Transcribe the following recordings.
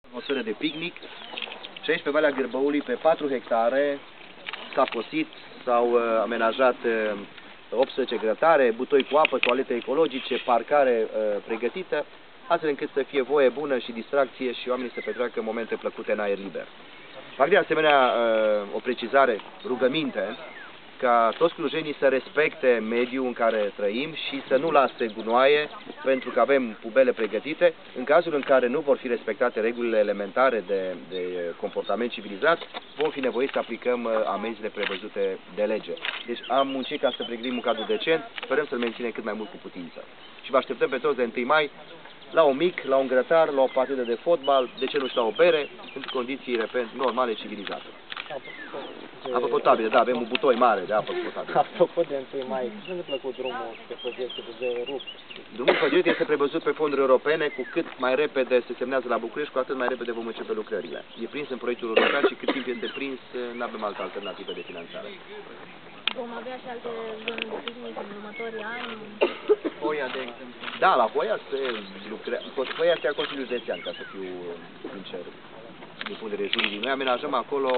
Atmosferă de picnic și aici pe Valea Gârbăului, pe 4 hectare, s-a cosit, s-au amenajat 18 grătare, butoi cu apă, toalete ecologice, parcare pregătită, astfel încât să fie voie bună și distracție și oamenii să petreacă momente plăcute în aer liber. Fac de asemenea o precizare, rugăminte, ca toți clujenii să respecte mediul în care trăim și să nu lase gunoaie, pentru că avem pubele pregătite. În cazul în care nu vor fi respectate regulile elementare de comportament civilizat, vom fi nevoiți să aplicăm amenziile prevăzute de lege. Deci am muncit ca să pregătim un cadru decent, sperăm să-l menținem cât mai mult cu putință. Și vă așteptăm pe toți de 1 mai la un mic, la un grătar, la o partidă de fotbal, de ce nu și la o bere, în condiții, repet, normale, civilizate. Apă potabilă, da, avem un butoi mare de apă potabilă. Apropo de 1 mai, ce se întâmplă cu drumul pe Făgeți de rupt? Drumul Făgeți este prevăzut pe fonduri europene, cu cât mai repede se semnează la București, cu atât mai repede vom începe lucrările. E prins în proiectul european și cât timp este prins, nu avem altă alternativă de finanțare. Vom avea și alte zone de picnic în următorii ani? Hoia, de exemplu. Da, la Hoia se lucrează. Hoia este a Consiliului Județean, ca să fiu sincer, din punct de vedere juridic. Noi amenajăm acolo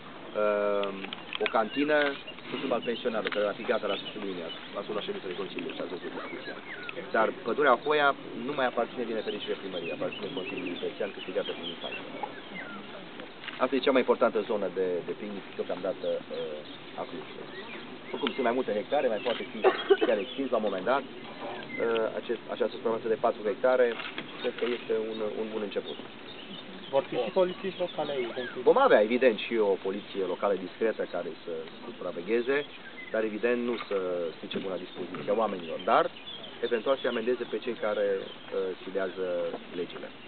o cantină cu sub al pensionarului, care va fi gata la sfârșitul iunie, la ședință de Consiliu și a văzut discuția. Dar pădurea Hoia nu mai aparține din nefericire primărie, aparține Consiliului Județean, câștigată prin instanță. Asta e cea mai importantă zonă de picnic deocamdată a Clujului. Oricum, sunt mai multe hectare, mai poate fi chiar extins la un moment dat. Această suprafață de 4 hectare, cred că este un bun început. Vor fi și polițiști locale aici? Vom avea, evident, și o poliție locală discretă care să supravegheze, dar, evident, nu să strice bună dispoziție a oamenilor, dar, eventual, să amendeze pe cei care silează legile.